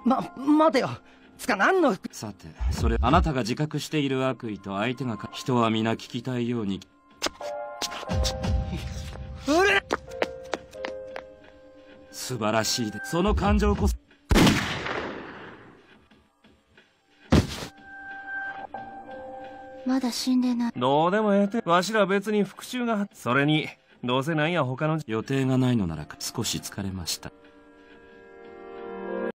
待てよ。つか何の。 さて、それ、あなたが自覚している悪意と相手が人は皆聞きたいように。素晴らしいで、その感情こそ。 まだ死んでない。 どうでもええて。わしら別に復讐が。それに、どうせなんや他の。 予定がないのなら少し疲れました。